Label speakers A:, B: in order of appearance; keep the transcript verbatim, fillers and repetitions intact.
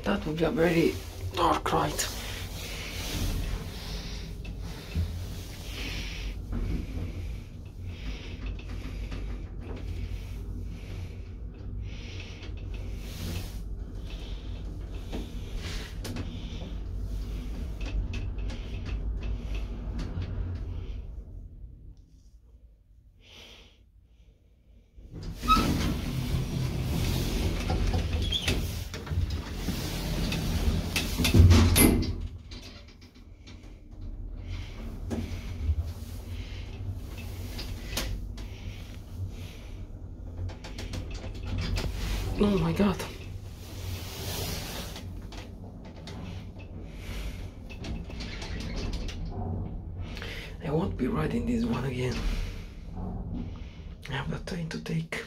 A: That would be a very dark ride. Oh my god. I won't be riding this one again. I have that time to take.